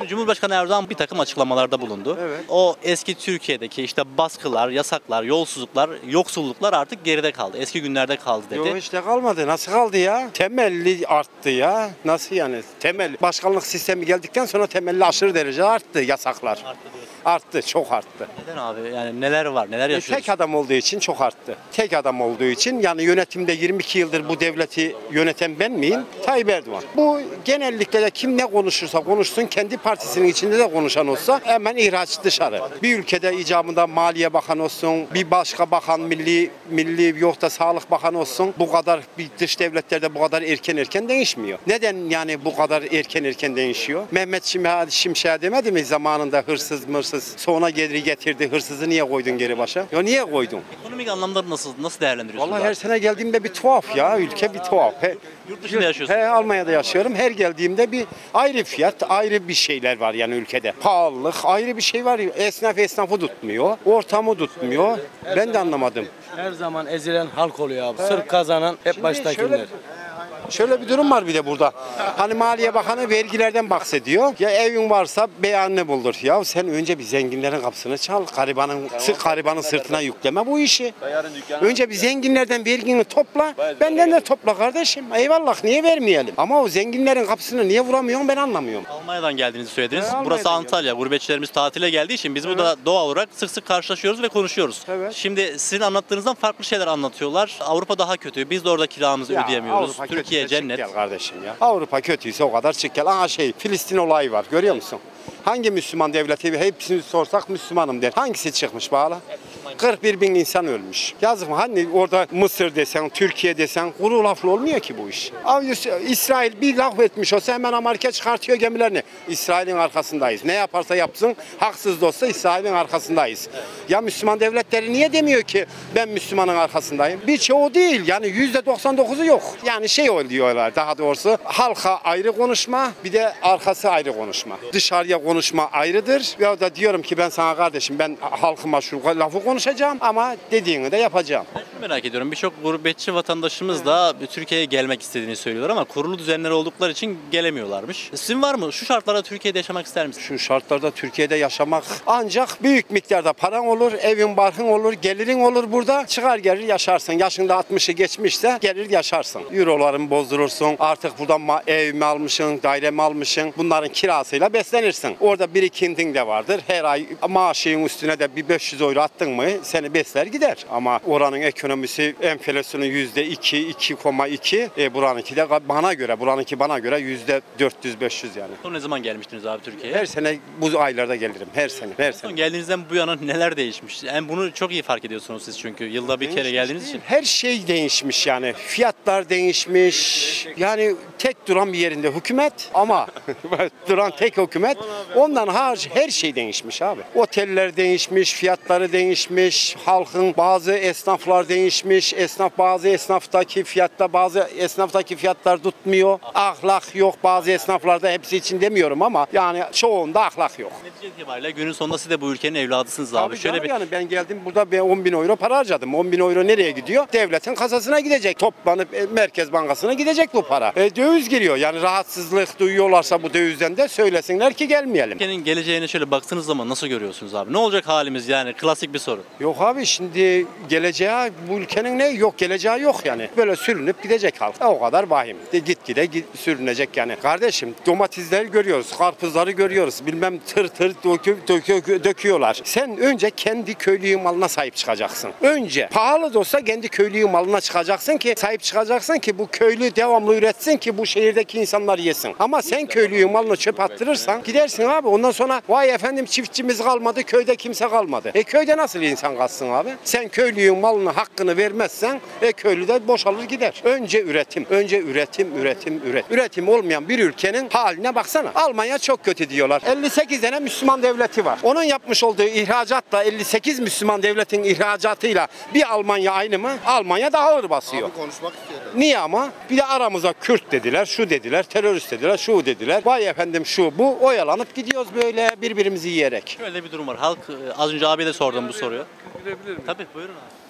Cumhurbaşkanı Erdoğan bir takım açıklamalarda bulundu. Evet. O eski Türkiye'deki işte baskılar, yasaklar, yolsuzluklar, yoksulluklar artık geride kaldı. Eski günlerde kaldı dedi. Yok işte kalmadı. Nasıl kaldı ya? Temelli arttı ya. Nasıl yani? Temel başkanlık sistemi geldikten sonra temelli aşırı derece arttı yasaklar. Arttı diyorsun. Arttı, çok arttı. Neden abi? Yani neler var? Neler yaşıyoruz? Tek adam olduğu için çok arttı. Tek adam olduğu için yani yönetimde 22 yıldır bu devleti yöneten ben miyim? Tayyip Erdoğan. Bu genellikle de kim ne konuşursa konuşsun kendi partisinin içinde de konuşan olsa hemen ihraç dışarı. Bir ülkede icabında Maliye Bakanı olsun, bir başka bakan milli yok da Sağlık Bakanı olsun bu kadar bir dış devletlerde bu kadar erken değişmiyor. Neden yani bu kadar erken değişiyor? Mehmet Şimşek demedi mi zamanında hırsız sonra geri getirdi. Hırsızı niye koydun geri başa? Ya niye koydun? Ekonomik anlamda nasıl değerlendiriyorsunuz? Vallahi her sene geldiğimde bir tuhaf ya. Ülke bir tuhaf. Yurt dışında yaşıyorsunuz. Almanya'da yaşıyorum. Her geldiğimde bir ayrı fiyat, ayrı bir şeyler var yani ülkede. Pahalılık, ayrı bir şey var. Esnafı tutmuyor. Ortamı tutmuyor. Ben de anlamadım. Her zaman ezilen halk oluyor abi. Sırf kazanan hep baştakiler. Şöyle bir durum var bir de burada. Hani Maliye Bakanı vergilerden bahsediyor. Ya evin varsa beyanını buldur. Ya sen önce bir zenginlerin kapısını çal. Garibanın sırtına yükleme bu işi. Önce bir zenginlerden vergini topla. Benden de topla kardeşim. Eyvallah niye vermeyelim? Ama o zenginlerin kapısını niye vuramıyorsun ben anlamıyorum. Almanya'dan geldiğinizi söylediniz. Almanya'dan Burası Antalya. Gurbetçilerimiz tatile geldiği için biz burada doğal olarak sık sık karşılaşıyoruz ve konuşuyoruz. Evet. Şimdi sizin anlattığınızdan farklı şeyler anlatıyorlar. Avrupa daha kötü. Biz de orada kiramızı ödeyemiyoruz. Avrupa Türkiye kötüyse cennet. çık gel kardeşim ya. Avrupa kötüyse o kadar çık gel. Aha Filistin olayı var görüyor musun? Hangi Müslüman devleti hepsini sorsak Müslümanım der. Hangisi çıkmış bağla? 41 bin insan ölmüş. Yazık mı? Hani orada Mısır desen, Türkiye desen kuru laflı olmuyor ki bu iş. İsrail bir laf etmiş olsa hemen Amerika çıkartıyor gemilerini. İsrail'in arkasındayız. Ne yaparsa yapsın haksız da olsa İsrail'in arkasındayız. Ya Müslüman devletleri niye demiyor ki ben Müslümanın arkasındayım? Birçoğu değil yani %99'u yok. Yani oluyorlar daha doğrusu halka ayrı konuşma bir de arkası ayrı konuşma. Dışarıya konuşma ayrıdır. Ya da diyorum ki ben sana kardeşim ben halkıma şu lafı konuşacağım ama dediğini de yapacağım. Ben şunu merak ediyorum. Birçok gurbetçi vatandaşımız da Türkiye'ye gelmek istediğini söylüyorlar ama kurulu düzenleri oldukları için gelemiyorlarmış. Sizin var mı? Şu şartlarda Türkiye'de yaşamak ister misiniz? Şu şartlarda Türkiye'de yaşamak ancak büyük miktarda paran olur, evin barkın olur, gelirin olur burada. Çıkar gelir yaşarsın. Yaşında 60'ı geçmişse gelir yaşarsın. Euroların bozdurursun. Artık buradan ev mi almışsın, daire mi almışsın? Bunların kirasıyla beslenirsin. Orada birikintin de vardır. Her ay maaşının üstüne de bir 500 euro attın mı seni besler gider. Ama oranın ekonomisi enflasyonun %2, 2,2. Buranınki de buranınki bana göre %400-500 yani. Son ne zaman gelmiştiniz abi Türkiye'ye? Her sene bu aylarda gelirim. Her sene. Son geldiğinizden bu yana neler değişmiş? Yani bunu çok iyi fark ediyorsunuz siz çünkü yılda bir kere geldiğiniz için. Her şey değişmiş yani. Fiyatlar değişmiş. Yani tek duran bir yerinde hükümet ama duran tek hükümet. Ondan hariç her şey değişmiş abi. Oteller değişmiş, fiyatları değişmiş, halkın bazı esnaflar değişmiş. Bazı esnaftaki fiyatlar tutmuyor. Ahlak yok bazı esnaflarda hepsi için demiyorum ama yani çoğunda ahlak yok. Netice itibariyle günün sonunda siz de bu ülkenin evladısınız abi. Şöyle yani ben geldim burada 10 bin euro para harcadım. 10 bin euro nereye gidiyor? Devletin kasasına gidecek. Toplanıp Merkez Bankası'na gidecek bu para. Döviz giriyor. Yani rahatsızlık duyuyorlarsa bu dövizden de söylesinler ki gelmeyelim. Ülkenin geleceğine şöyle baktığınız zaman nasıl görüyorsunuz abi? Ne olacak halimiz yani? Klasik bir soru. Yok abi şimdi bu ülkenin geleceği yok yani. Böyle sürünüp gidecek halk. O kadar vahim. Gitgide sürünecek yani. Kardeşim domatesleri görüyoruz, karpuzları görüyoruz. Bilmem tır döküyorlar. Sen önce kendi köylü malına sahip çıkacaksın. Önce pahalı da olsa kendi köylü malına sahip çıkacaksın ki bu köylü devamlı üretsin ki bu şehirdeki insanlar yesin. Ama sen köylü malını çöp attırırsan gidersin abi. Ondan sonra vay efendim çiftçimiz kalmadı, köyde kimse kalmadı. Köyde nasıl insan kalsın abi? Sen köylünün malını hakkını vermezsen köylü de boşalır gider. Önce üretim. Üretim olmayan bir ülkenin haline baksana. Almanya çok kötü diyorlar. 58 tane Müslüman devleti var. Onun yapmış olduğu ihracatla 58 Müslüman devletin ihracatıyla bir Almanya aynı mı? Almanya daha ağır basıyor. Abi konuşmak istiyorum. Niye ama? Bir de aramıza Kürt dediler, şu dediler, terörist dediler, şu dediler. Vay efendim şu bu. Oyalanıp gidiyoruz böyle birbirimizi yiyerek. Şöyle bir durum var. Halk az önce abiye de sordum bu soruyu. Girebilir miyim? Tabii buyurun abi.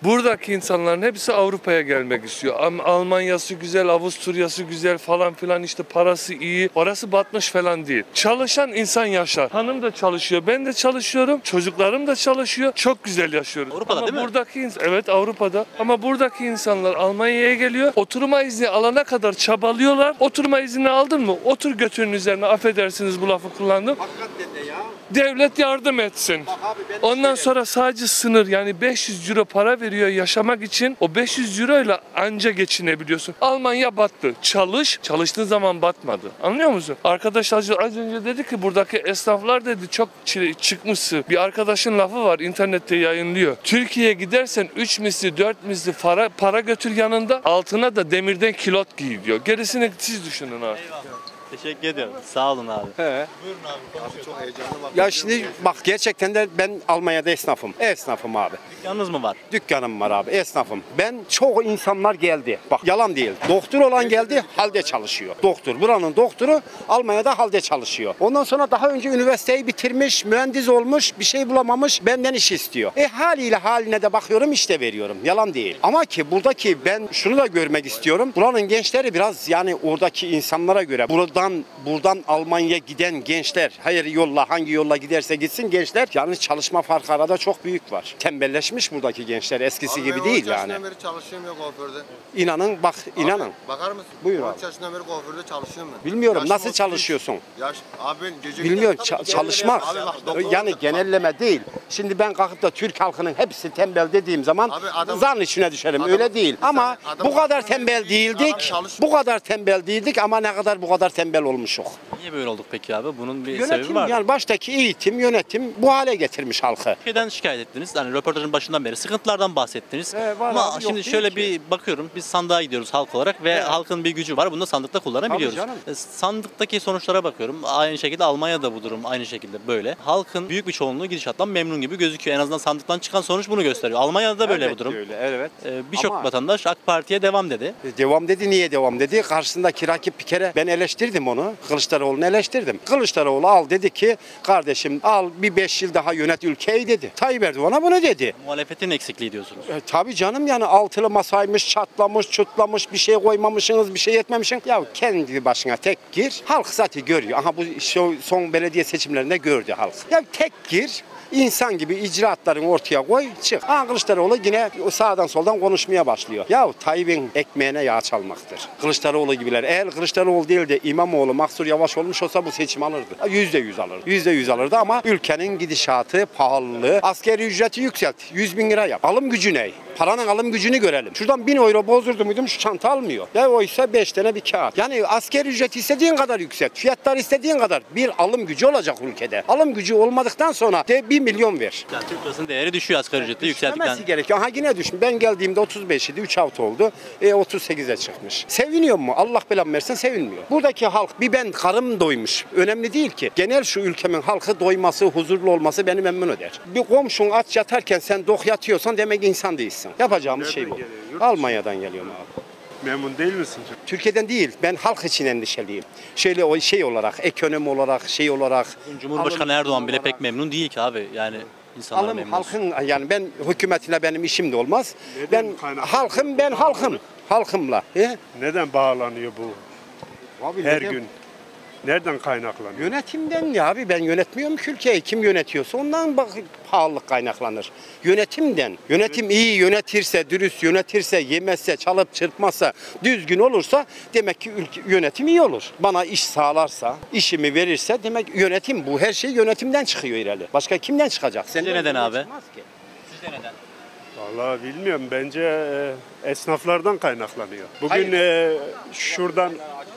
Buradaki insanların hepsi Avrupa'ya gelmek istiyor. Almanya'sı güzel, Avusturya'sı güzel falan filan, işte parası iyi. Orası batmış falan değil. Çalışan insan yaşar. Hanım da çalışıyor, ben de çalışıyorum. Çocuklarım da çalışıyor. Çok güzel yaşıyoruz. Avrupa'da Ama değil mi? buradaki evet, Avrupa'da. Ama buradaki insanlar Almanya'ya geliyor. Oturma izni alana kadar çabalıyorlar. Oturma izni aldın mı? Otur götünün üzerine, affedersiniz bu lafı kullandım. Hakikaten de ya. Devlet yardım etsin. Ondan sonra sadece sınır, yani 500 euro para veriyor yaşamak için. O 500 euro ile anca geçinebiliyorsun. Almanya battı. Çalış. Çalıştığın zaman batmadı. Anlıyor musun? Arkadaş az önce dedi ki buradaki esnaflar dedi çok çıkmışsın. Bir arkadaşın lafı var, internette yayınlıyor. Türkiye'ye gidersen 3 misli 4 misli para götür yanında, altına da demirden kilot giy diyor. Gerisini siz düşünün artık. Teşekkür ediyorum. Sağ olun abi. He. Buyurun abi. Konuşalım. Ya şimdi bak, gerçekten de ben Almanya'da esnafım. Esnafım abi. Dükkanınız mı var? Dükkanım var abi, esnafım. Ben çok insanlar geldi. Bak yalan değil. Doktor olan geldi, halde çalışıyor. Doktor, buranın doktoru Almanya'da halde çalışıyor. Ondan sonra daha önce üniversiteyi bitirmiş, mühendis olmuş, bir şey bulamamış, benden iş istiyor. Haliyle haline de bakıyorum, işte veriyorum. Yalan değil. Ama ki buradaki, ben şunu da görmek istiyorum. Buranın gençleri biraz, yani oradaki insanlara göre buradan Almanya'ya giden gençler, hayır yolla, hangi yolla giderse gitsin gençler, yani çalışma farkı arada çok büyük var. Tembelleşmiş buradaki gençler, eskisi gibi değil yani. Ben 13 yaşından beri çalışıyorum ya kuaförde. İnanın bak, inanın. Bakar mısın? Buyur 13 abi. yaşından beri kuaförde çalışıyorum ben. Bilmiyorum Yaşım nasıl 33. çalışıyorsun. Abi ben gece Bilmiyorum, Tabii çalışmak. Abi bak, doktor Yani olduk. genelleme değil. Şimdi ben kalkıp da Türk halkının hepsi tembel dediğim zaman Abi adam- zan içine düşerim. adam- Öyle değil. bir Ama saniye, adam- bu kadar adam- tembel adam değildik. çalışmıyor. Bu kadar tembel değildik ama ne kadar bu kadar tembel olmuşuk. Niye böyle olduk peki abi? Bunun bir sebebi Yönetim, var mı? yani baştaki eğitim, yönetim bu hale getirmiş halkı. Türkiye'den şikayet ettiniz. Hani röportajın başından beri sıkıntılardan bahsettiniz. Var Ama abi, yok şimdi değil şöyle ki. bir bakıyorum. Biz sandığa gidiyoruz halk olarak ve halkın bir gücü var. Bunu da sandıkta kullanabiliyoruz. Tabii canım. Sandıktaki sonuçlara bakıyorum. Aynı şekilde Almanya'da bu durum aynı şekilde böyle. Halkın büyük bir çoğunluğu gidişattan memnun gibi gözüküyor. En azından sandıktan çıkan sonuç bunu gösteriyor. Almanya'da da böyle bu Elbette durum. öyle, evet. Birçok Ama- vatandaş AK Parti'ye devam dedi. Devam dedi. Niye devam dedi? Karşısındaki rakip bir kere, ben eleştirdim onu. Kılıçdaroğlu'nu eleştirdim. Kılıçdaroğlu al dedi ki, kardeşim al bir 5 yıl daha yönet ülkeyi dedi. Tayyip Erdoğan'a bunu dedi. Muhalefetin eksikliği diyorsunuz. Tabii canım, yani altılı masaymış, çatlamış, çutlamış, bir şey koymamışsınız, bir şey etmemişsin. Ya kendi başına tek gir. Halk zaten görüyor. Aha bu son belediye seçimlerinde gördü halk. Ya tek gir. İnsan gibi icraatlarını ortaya koy, çık. Kılıçdaroğlu yine sağdan soldan konuşmaya başlıyor. Ya Tayyip'in ekmeğine yağ çalmaktır. Kılıçdaroğlu gibiler. Eğer Kılıçdaroğlu değil de İmamoğlu, Mansur Yavaş olmuş olsa bu seçim alırdı. %100 alırdı. %100 alırdı ama ülkenin gidişatı, pahalılığı, asgari ücreti yükselt. 100 bin lira yap. Alım gücü ne? Paranın alım gücünü görelim. Şuradan 1000 euro bozdurdu muydum şu çanta almıyor. Ya oysa 5 tane bir kağıt. Yani asgari ücret istediğin kadar yükselt. Fiyatlar istediğin kadar. Bir alım gücü olacak ülkede. Alım gücü olmadıktan sonra de 1 milyon ver. Yani Türk lirasının değeri düşüyor asgari ücreti yükseldikten. Demesi gerekiyor. Aha yine düşün. Ben geldiğimde 35 idi. 3 hafta oldu. 38'e çıkmış. Seviniyor mu? Allah belamı versin, sevinmiyor. Buradaki halk, bir ben karım doymuş. Önemli değil ki. Genel şu ülkemin halkı doyması, huzurlu olması beni memnun eder. Bir komşun aç yatarken sen dok yatıyorsan demek insan değilsin. Yapacağımız şey bu. Almanya'dan geliyorum abi. Memnun değil misin? Türkiye'den değil. Ben halk için endişeliyim. Şey olarak, ekonomi olarak, şey olarak. Cumhurbaşkanı alım Erdoğan bile pek olarak. memnun değil ki abi. Yani insanlar Alım memnun. halkın, yani ben hükümetine benim işim de olmaz. Neden Ben kaynaklı? halkım. Halkımla. Neden bağlanıyor bu Abi her neden? gün? Nereden kaynaklanıyor? Yönetimden ya abi, ben yönetmiyorum ki ülkeyi. Kim yönetiyorsa ondan bak pahalılık kaynaklanır. Yönetimden. Yönetim iyi yönetirse, dürüst yönetirse, yemezse, çalıp çırpmazsa, düzgün olursa demek ki yönetim iyi olur. Bana iş sağlarsa, işimi verirse demek yönetim bu. Her şey yönetimden çıkıyor ileride. Başka kimden çıkacak? Sizce neden abi? Çıkmaz ki. Sizce neden? Vallahi bilmiyorum. Bence esnaflardan kaynaklanıyor. Bugün Hayır. şuradan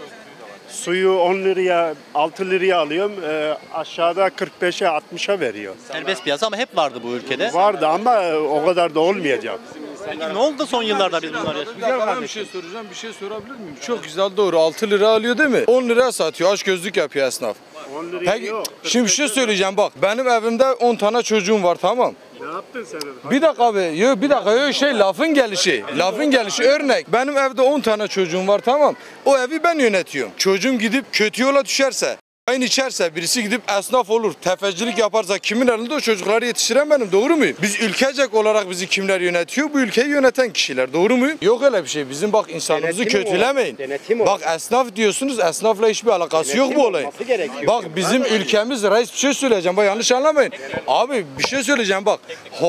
suyu 10 liraya, 6 liraya alıyorum. Aşağıda 45'e, 60'a veriyor. Serbest piyasa ama hep vardı bu ülkede. Vardı ama o kadar da olmayacak. Peki ne oldu da son yıllarda biz bunlar yaşıyoruz? Ben bir şey soracağım, bir şey sorabilir miyim? Çok güzel, doğru. 6 lira alıyor değil mi? 10 liraya satıyor, aç gözlük yapıyor esnaf. 10 liraya Peki, yok. şimdi bir şey söyleyeceğim bak. Benim evimde 10 tane çocuğum var, tamam. Ne yaptın sen? Bir dakika abi, bir dakika, lafın gelişi. Lafın gelişi, örnek. Benim evde 10 tane çocuğum var, tamam. O evi ben yönetiyorum. Çocuğum gidip kötü yola düşerse, Aynı içerse birisi gidip esnaf olur, tefecilik yaparsa kimin elinde o çocukları yetiştiren benim, doğru muyum? Biz ülkecek olarak bizi kimler yönetiyor? Bu ülkeyi yöneten kişiler, doğru muyum? Yok öyle bir şey. Bizim bak insanımızı Denetim kötülemeyin. Denetim Bak esnaf diyorsunuz, esnafla hiçbir alakası yok bu olayın. Bak bizim ülkemiz, reis bir şey söyleyeceğim, bak yanlış anlamayın. Abi bir şey söyleyeceğim bak.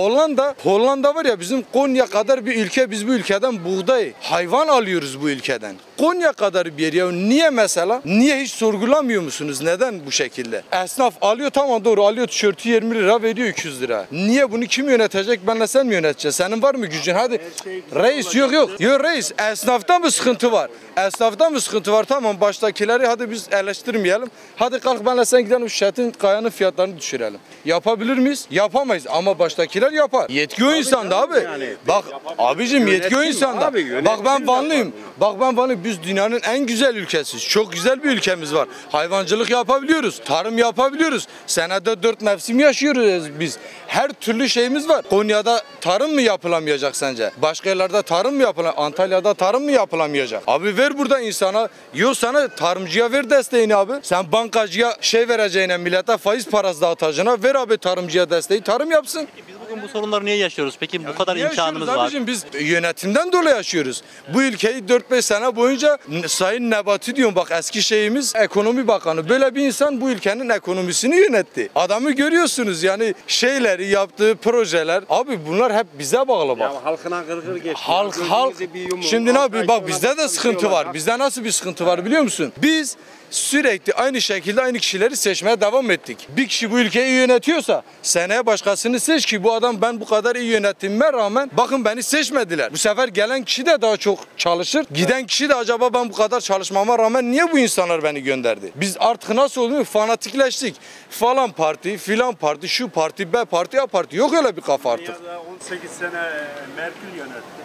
Hollanda var ya, bizim Konya kadar bir ülke, biz bu ülkeden buğday, hayvan alıyoruz bu ülkeden. Konya kadar bir yer ya. Niye mesela? Niye hiç sorgulamıyor musunuz? Neden bu şekilde? Esnaf alıyor, tamam doğru, alıyor tişörtü 20 lira veriyor 200 lira. Niye bunu kim yönetecek? Benle sen mi yöneteceksin? Senin var mı gücün? Hadi. Reis yok. Yok reis. Esnafta mı sıkıntı var? Esnafta mı sıkıntı var? Tamam baştakileri hadi biz eleştirmeyelim. Hadi kalk benle sen gidelim şetin kayanın fiyatlarını düşürelim. Yapabilir miyiz? Yapamayız ama baştakiler yapar. Yetki o insanda abi. Bak abicim yetki o insanda. Bak ben Vanlıyım. Biz dünyanın en güzel ülkesiyiz. Çok güzel bir ülkemiz var. Hayvancılık yapabiliyoruz. Tarım yapabiliyoruz. Senede 4 mevsim yaşıyoruz biz. Her türlü şeyimiz var. Konya'da tarım mı yapılamayacak sence? Başka yerlerde tarım mı yapılamayacak? Antalya'da tarım mı yapılamayacak? Abi ver burada insana. Yok sana tarımcıya ver desteğini abi. Sen bankacıya şey vereceğine, millete faiz parası dağıtacağına ver abi tarımcıya desteği. Tarım yapsın. Biz bugün bu sorunları niye yaşıyoruz? Peki bu kadar Niye imkanımız yaşıyoruz var. abicim? Biz yönetimden dolayı yaşıyoruz. Bu ülkeyi 4-5 sene boyunca Sayın Nebati diyorum bak eski şeyimiz ekonomi bakanı. Böyle bir insan bu ülkenin ekonomisini yönetti. Adamı görüyorsunuz yani şeyleri yaptığı projeler. Abi bunlar hep bize bağlı bak. Ya halkına gırgır geçti. Halk. Şimdi ne yapıyor? Bak bizde de sıkıntı var. Bizde nasıl bir sıkıntı var biliyor musun? Biz sürekli aynı şekilde aynı kişileri seçmeye devam ettik. Bir kişi bu ülkeyi yönetiyorsa seneye başkasını seç ki bu adam ben bu kadar iyi yönettiğime rağmen bakın beni seçmediler. Bu sefer gelen kişi de daha çok çalışır. Giden kişi de acaba ben bu kadar çalışmama rağmen niye bu insanlar beni gönderdi? Biz artık nasıl oluyor? Fanatikleştik. Falan parti, filan parti, şu parti, B parti, A parti. Yok öyle bir kafa artık. 18 sene Merkel yönetti.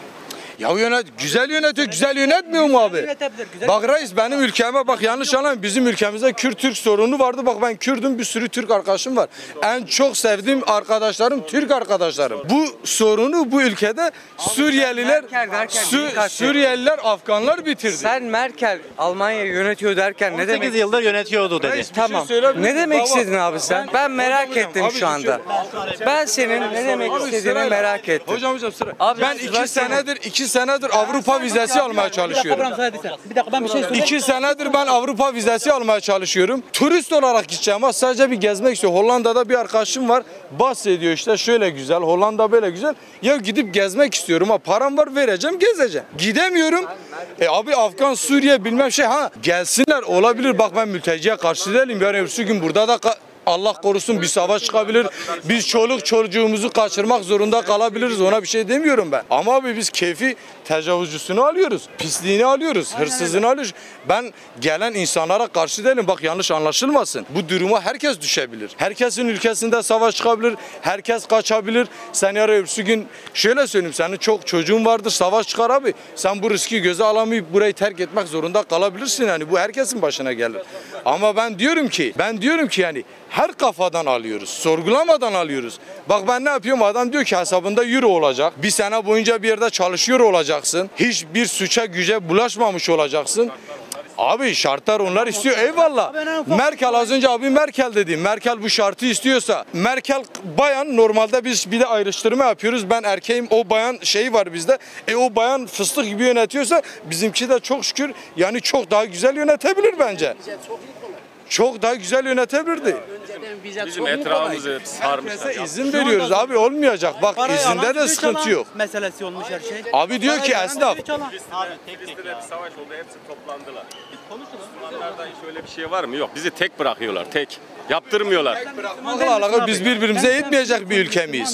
Ya güzel yönetiyor, güzel yönetmiyor mu abi? Bak reis benim ülkeme bak yanlış anlamayın. Bizim ülkemizde Kürt-Türk sorunu vardı. Bak ben Kürdüm, bir sürü Türk arkadaşım var. En çok sevdiğim arkadaşlarım Türk arkadaşlarım. Bu sorunu bu ülkede Suriyeliler, Afganlar bitirdi. Sen Merkel Almanya'yı yönetiyor derken ne 18 demek? yıldır yönetiyordu dedi. Tamam. söyleyebilir Ne miyim? demek Baba, istedin abi sen? Ben merak ettim Abi, şu anda. Ben senin ne demek istediğini merak ettim. Hocam sıra. Abi, Ben sıra 2 senedir Avrupa vizesi almaya çalışıyorum. Bir dakika ben bir şey söyleyeyim. 2 senedir ben Avrupa vizesi almaya çalışıyorum. Turist olarak gideceğim ama sadece bir gezmek istiyorum. Hollanda'da bir arkadaşım var. Bahsediyor işte şöyle güzel, Hollanda böyle güzel. Ya gidip gezmek istiyorum ama param var vereceğim, gezeceğim. Gidemiyorum. Abi Afgan, Suriye bilmem şey gelsinler olabilir. Bak ben mülteciye karşı değilim. Yani öbürsü gün burada da Allah korusun bir savaş çıkabilir. Biz çoluk çocuğumuzu kaçırmak zorunda kalabiliriz. Ona bir şey demiyorum ben. Ama abi biz keyfi tecavüzcüsünü alıyoruz. Pisliğini alıyoruz. Hırsızını alıyoruz. Ben gelen insanlara karşı değilim. Bak yanlış anlaşılmasın. Bu duruma herkes düşebilir. Herkesin ülkesinde savaş çıkabilir. Herkes kaçabilir. Sen yarın öbürsü gün şöyle söyleyeyim. Senin çok çocuğun vardır. Savaş çıkar abi. Sen bu riski göze alamayıp burayı terk etmek zorunda kalabilirsin. Yani bu herkesin başına gelir. Ama ben diyorum ki yani her kafadan alıyoruz. Sorgulamadan alıyoruz. Bak ben ne yapıyorum? Adam diyor ki hesabında euro olacak. Bir sene boyunca bir yerde çalışıyor olacaksın. Hiçbir suça güce bulaşmamış olacaksın. Abi şartlar onlar istiyor. Eyvallah. Merkel az önce abi Merkel dedi. Merkel bu şartı istiyorsa. Merkel bayan, normalde biz bir de ayrıştırma yapıyoruz. Ben erkeğim, o bayan şeyi var bizde. O bayan fıstık gibi yönetiyorsa bizimki de çok şükür yani çok daha güzel yönetebilir bence. Çok daha güzel yönetebilirdi. Bizim etrafımızı sarmışlar. Herkese izin veriyoruz abi, olmayacak. Bak izinde de sıkıntı yok. Meselesi olmuş her şey. Abi diyor ki esnaf. Bizde de bir savaş oldu, hepsi toplandılar. Müslümanlarda hiç öyle bir şey var mı? Yok. Bizi tek bırakıyorlar, tek. Yaptırmıyorlar. Vallahi biz birbirimize yetmeyecek bir ülke miyiz?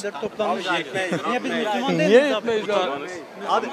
Niye biz Müslüman Niye değiliz yetmeyiz abi?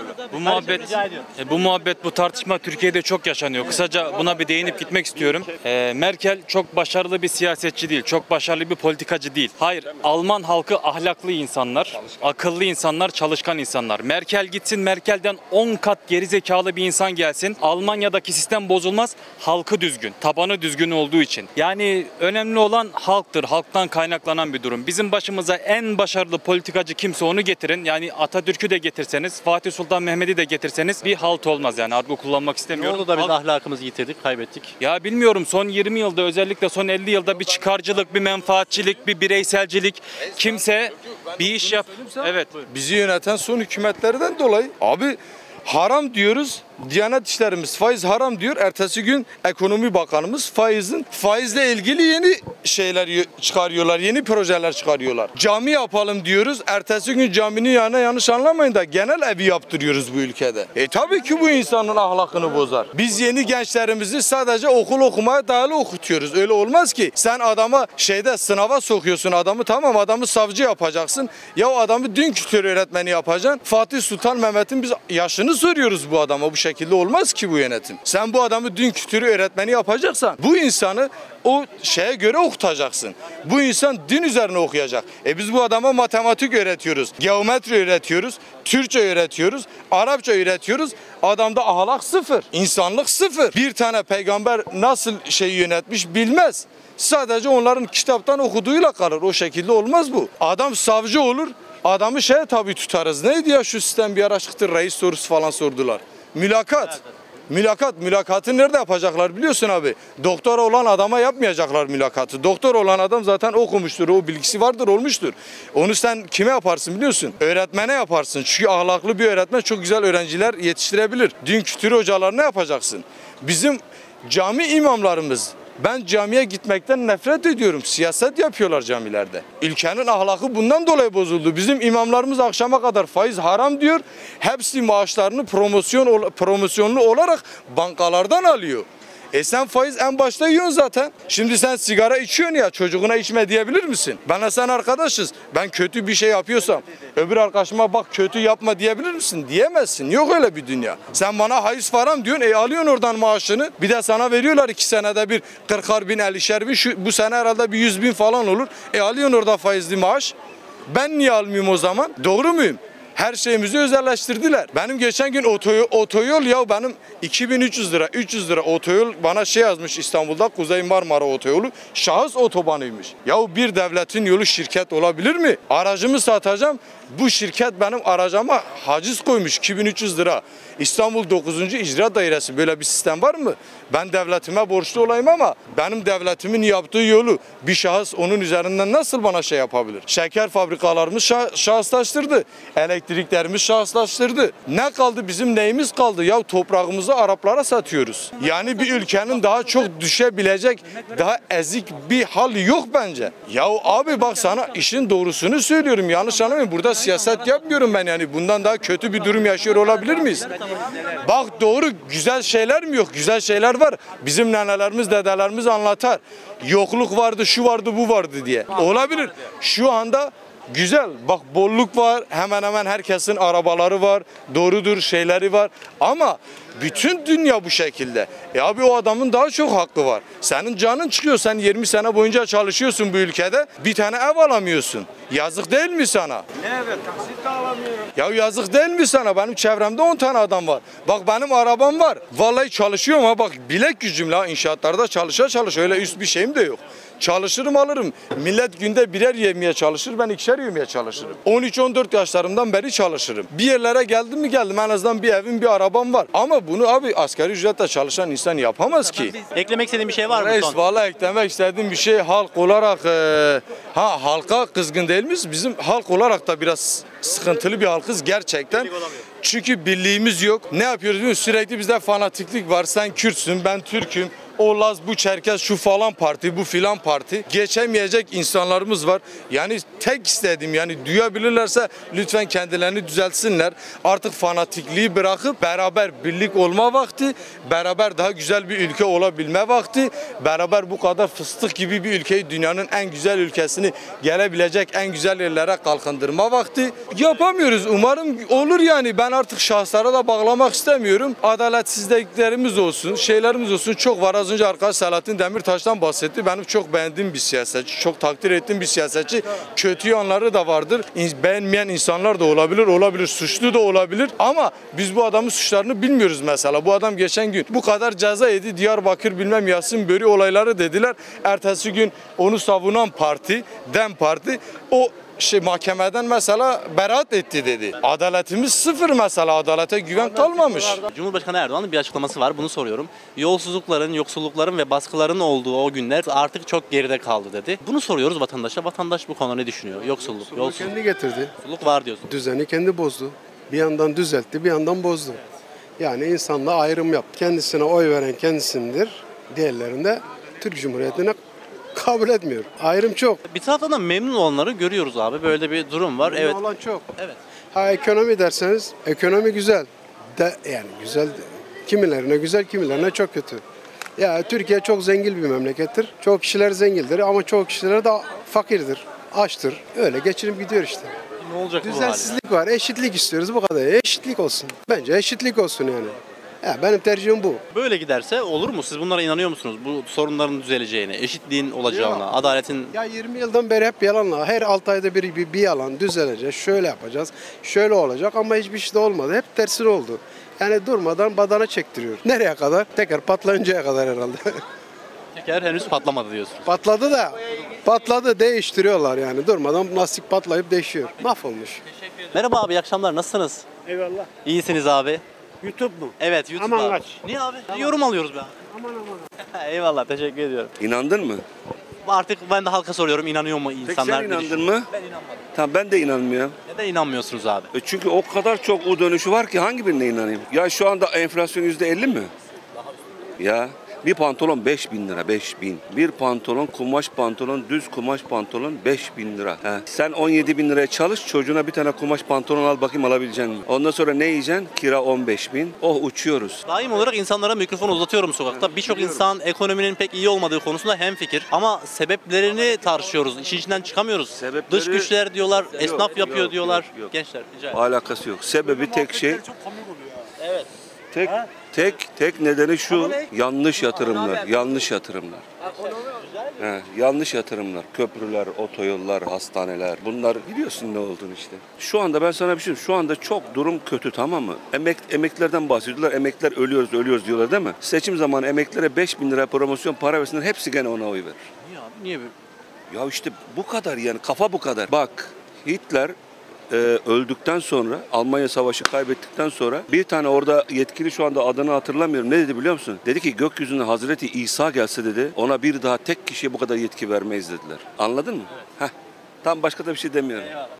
Bu muhabbet, bu tartışma Türkiye'de çok yaşanıyor. Kısaca buna bir değinip gitmek istiyorum. Merkel çok başarılı bir siyasetçi değil, çok başarılı bir politikacı değil. Hayır, Alman halkı ahlaklı insanlar, akıllı insanlar, çalışkan insanlar. Merkel gitsin, Merkel'den 10 kat geri zekalı bir insan gelsin. Almanya'daki sistem bozulmaz, halkı düzgün, tabanı düzgün olduğu için. Yani önemli önemli olan halktır. Halktan kaynaklanan bir durum. Bizim başımıza en başarılı politikacı kimse onu getirin. Yani Atatürk'ü de getirseniz, Fatih Sultan Mehmet'i de getirseniz bir halt olmaz yani. Argo kullanmak Ne istemiyorum. oldu da biz ahlakımızı yitirdik, kaybettik? Ya bilmiyorum, son 20 yılda, özellikle son 50 yılda bir çıkarcılık, bir menfaatçilik, bir bireyselcilik. Kimse bir iş yap. Evet. Bizi yöneten son hükümetlerden dolayı. Abi haram diyoruz. Diyanet İşlerimiz faiz haram diyor. Ertesi gün Ekonomi Bakanımız faizle ilgili yeni şeyler çıkarıyorlar. Yeni projeler çıkarıyorlar. Cami yapalım diyoruz. Ertesi gün caminin yanına, yanlış anlamayın da, genel evi yaptırıyoruz bu ülkede. Tabii ki bu insanın ahlakını bozar. Biz yeni gençlerimizi sadece okul okumaya dayalı okutuyoruz. Öyle olmaz ki. Sen adama sınava sokuyorsun adamı, tamam, adamı savcı yapacaksın. Ya adamı din kültürü öğretmeni yapacaksın. Fatih Sultan Mehmet'in biz yaşını soruyoruz bu adama. Bu şekilde olmaz ki bu yönetim. Sen bu adamı din kültürü öğretmeni yapacaksan bu insanı o şeye göre okutacaksın. Bu insan din üzerine okuyacak. Biz bu adama matematik öğretiyoruz, geometri öğretiyoruz, Türkçe öğretiyoruz, Arapça öğretiyoruz. Adamda ahlak sıfır, insanlık sıfır. Bir tane peygamber nasıl yönetmiş bilmez. Sadece onların kitaptan okuduğuyla kalır. O şekilde olmaz bu. Adam savcı olur. Adamı tabii tutarız. Neydi ya şu sistem, bir ara çıktı, reis sorusu falan sordular. Mülakat. Mülakatı nerede yapacaklar biliyorsun abi? Doktor olan adama yapmayacaklar mülakatı. Doktor olan adam zaten okumuştur, o bilgisi vardır, olmuştur. Onu sen kime yaparsın biliyorsun? Öğretmene yaparsın. Çünkü ahlaklı bir öğretmen çok güzel öğrenciler yetiştirebilir. Din kültürü hocalarına yapacaksın. Bizim cami imamlarımız, ben camiye gitmekten nefret ediyorum. Siyaset yapıyorlar camilerde. Ülkenin ahlakı bundan dolayı bozuldu. Bizim imamlarımız akşama kadar faiz haram diyor. Hepsi maaşlarını promosyonlu olarak bankalardan alıyor. Sen faiz en başta yiyorsun zaten. Şimdi sen sigara içiyorsun ya, çocuğuna içme diyebilir misin? Benle sen arkadaşız. Ben kötü bir şey yapıyorsam öbür arkadaşıma bak kötü yapma diyebilir misin? Diyemezsin. Yok öyle bir dünya. Sen bana faiz haram diyorsun. Alıyorsun oradan maaşını. Bir de sana veriyorlar 2 senede bir 40'ar bin 50'şer bin. Bu sene herhalde bir 100 bin falan olur. Alıyorsun orada faizli maaş. Ben niye almayayım o zaman? Doğru muyum? Her şeyimizi özelleştirdiler. Benim geçen gün otoyol ya benim 2300 lira 300 lira otoyol bana yazmış İstanbul'da, Kuzey Marmara otoyolu şahıs otobanıymış. Ya bir devletin yolu şirket olabilir mi? Aracımı satacağım. Bu şirket benim aracıma haciz koymuş 2300 lira. İstanbul 9. İcra Dairesi, böyle bir sistem var mı? Ben devletime borçlu olayım ama benim devletimin yaptığı yolu bir şahıs onun üzerinden nasıl bana yapabilir? Şeker fabrikalarımız şahıslaştırdı. Elektriklerimiz şahıslaştırdı. Ne kaldı? Bizim neyimiz kaldı? Ya toprağımızı Araplara satıyoruz. Yani bir ülkenin daha çok düşebilecek, daha ezik bir hal yok bence. Ya abi bak, sana işin doğrusunu söylüyorum. Yanlış anlamayın. Burada siyaset yapmıyorum ben yani. Bundan daha kötü bir durum yaşıyor olabilir miyiz? Bak doğru, güzel şeyler mi yok? Güzel şeyler var. Bizim nenelerimiz, dedelerimiz anlatar. Yokluk vardı, şu vardı, bu vardı diye. Olabilir. Şu anda güzel. Bak bolluk var. Hemen hemen herkesin arabaları var. Doğrudur, şeyleri var. Ama bütün dünya bu şekilde. Abi o adamın daha çok hakkı var. Senin canın çıkıyor. Sen 20 sene boyunca çalışıyorsun bu ülkede. Bir tane ev alamıyorsun. Yazık değil mi sana? Evet, taksit de alamıyorum. Ya yazık değil mi sana? Benim çevremde 10 tane adam var. Bak benim arabam var. Vallahi çalışıyorum ha, bak bilek gücümle inşaatlarda çalışa öyle üst bir şeyim de yok. Çalışırım alırım. Millet günde birer yemeye çalışır, ben 2'şer yemeye çalışırım. 13-14 yaşlarımdan beri çalışırım. Bir yerlere geldim mi geldim, en azından bir evim, bir arabam var. Ama bunu abi asgari ücretle çalışan insan yapamaz ki. Eklemek istediğin bir şey var mı Reis, son? vallahi eklemek istediğim bir şey halk olarak halka kızgın değil miyiz? Bizim halk olarak da biraz sıkıntılı bir halkız gerçekten. Çünkü birliğimiz yok. Ne yapıyoruz biliyor musun? Sürekli bizde fanatiklik var. Sen Kürtsün, ben Türk'üm. O Laz, bu Çerkez, şu falan parti, bu filan parti. Geçemeyecek insanlarımız var. Yani tek istediğim, yani duyabilirlerse lütfen kendilerini düzeltsinler. Artık fanatikliği bırakıp beraber birlik olma vakti, beraber daha güzel bir ülke olabilme vakti, beraber bu kadar fıstık gibi bir ülkeyi, dünyanın en güzel ülkesini gelebilecek en güzel yerlere kalkındırma vakti. Yapamıyoruz. Umarım olur yani. Ben artık şahıslara da bağlamak istemiyorum. Adaletsizliklerimiz olsun, şeylerimiz olsun, çok var. biraz önce arkadaş Selahattin Demirtaş'tan bahsetti. Benim çok beğendiğim bir siyasetçi, çok takdir ettiğim bir siyasetçi. Kötü yanları da vardır. Beğenmeyen insanlar da olabilir, suçlu da olabilir. Ama biz bu adamın suçlarını bilmiyoruz mesela. Bu adam geçen gün bu kadar ceza yedi. Diyarbakır bilmem Yasin Böri olayları dediler. Ertesi gün onu savunan parti, DEM Parti, o mahkemeden mesela beraat etti dedi. Adaletimiz sıfır mesela. Adalete güven kalmamış. Cumhurbaşkanı Erdoğan'ın bir açıklaması var. Bunu soruyorum. Yolsuzlukların, yoksullukların ve baskıların olduğu o günler artık çok geride kaldı dedi. Bunu soruyoruz vatandaşa. Vatandaş bu konuda ne düşünüyor? Yoksulluk. Kendi getirdi. Yoksulluk var diyorsun. Düzeni kendi bozdu. Bir yandan düzeltti, bir yandan bozdu. Yani insanla ayrım yaptı. Kendisine oy veren kendisindir. Diğerlerinde Türk Cumhuriyeti'ne kabul etmiyor. Ayrım çok. Bir taraftan da memnun olanları görüyoruz abi. Böyle bir durum var. Memnun Evet. olan çok. Evet. Ha ekonomi derseniz ekonomi güzel. Yani güzel. Kimilerine güzel, kimilerine çok kötü. Ya Türkiye çok zengin bir memlekettir. Çok kişiler zengindir ama çok kişiler de fakirdir, açtır. Öyle geçinip gidiyor işte. Ne olacak bu hali? Düzensizlik var, eşitlik istiyoruz bu kadar. Eşitlik olsun. Bence eşitlik olsun yani. Ya benim tercihim bu. Böyle giderse olur mu? Siz bunlara inanıyor musunuz? Bu sorunların düzeleceğine, eşitliğin olacağına, adaletin... Ya 20 yıldan beri hep yalanla. Her 6 ayda bir yalan düzelecek. Şöyle yapacağız. Şöyle olacak ama hiçbir şey de olmadı. Hep tersine oldu. Yani durmadan badana çektiriyor. Nereye kadar? Tekrar patlayıncaya kadar herhalde. Teker henüz patlamadı diyorsunuz. Patladı değiştiriyorlar yani. Durmadan lastik patlayıp değişiyor. Mahvolmuş. Merhaba abi, iyi akşamlar. Nasılsınız? Eyvallah. İyisiniz abi. YouTube mu? Evet, YouTube Aman abi. kaç. Niye abi? Yorum alıyoruz be abi. Aman. Eyvallah, teşekkür ediyorum. İnandın mı? Artık ben de halka soruyorum, inanıyor mu Peki insanlar? sen inandın mı? Ben inanmadım. Tamam ben de inanmıyorum. Neden inanmıyorsunuz abi? Çünkü o kadar çok U dönüşü var ki hangi birine inanayım? Ya şu anda enflasyon %50 mi? Ya bir pantolon 5.000 lira, 5.000. Bir pantolon, kumaş pantolon, düz kumaş pantolon 5.000 lira. He. Sen 17.000 liraya çalış, çocuğuna bir tane kumaş pantolon al bakayım alabilecek misin? Ondan sonra ne yiyeceksin? Kira 15.000. Oh uçuyoruz. Daim olarak insanlara mikrofon uzatıyorum sokakta. Birçok insan ekonominin pek iyi olmadığı konusunda hemfikir. Ama sebeplerini tartışıyoruz. İşin içinden çıkamıyoruz. Dış güçler diyorlar, esnaf yapıyor diyorlar. Yok. Gençler rica ederim. Alakası yok. Sebebi tek şey. Evet. Tek nedeni şu: yanlış yatırımlar, yanlış yatırımlar. Yanlış yatırımlar, köprüler, otoyollar, hastaneler. Bunlar biliyorsun ne olduğunu işte. Şu anda ben sana bir şey söyleyeyim. Şu anda çok durum kötü, tamam mı? Emeklilerden bahsediyorlar. Emekliler ölüyoruz diyorlar değil mi? Seçim zamanı emeklilere 5.000 lira promosyon para versinler. Hepsi gene ona oy verir. Niye abi? Niye böyle? Ya işte bu kadar yani, kafa bu kadar. Bak Hitler öldükten sonra, Almanya Savaşı kaybettikten sonra bir tane orada yetkili, şu anda adını hatırlamıyorum, ne dedi biliyor musun? Dedi ki gökyüzüne Hazreti İsa gelse dedi, ona bir daha tek kişiye bu kadar yetki vermeyiz dediler. Anladın mı? Evet. Tam başka da bir şey demiyorum. Eyvallah.